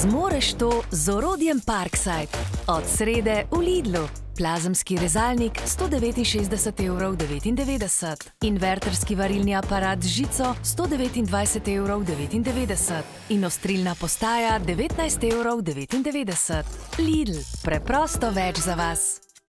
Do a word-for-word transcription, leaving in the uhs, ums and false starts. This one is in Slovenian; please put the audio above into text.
Zmoreš to z orodjem Parkside. Od srede v Lidlu. Plazemski rezalnik sto devetinšestdeset evrov devetindevetdeset. Inverterski varilni aparat z žico sto devetindvajset evrov devetindevetdeset. In ostrilna postaja devetnajst evrov devetindevetdeset. Lidl, preprosto več za vas.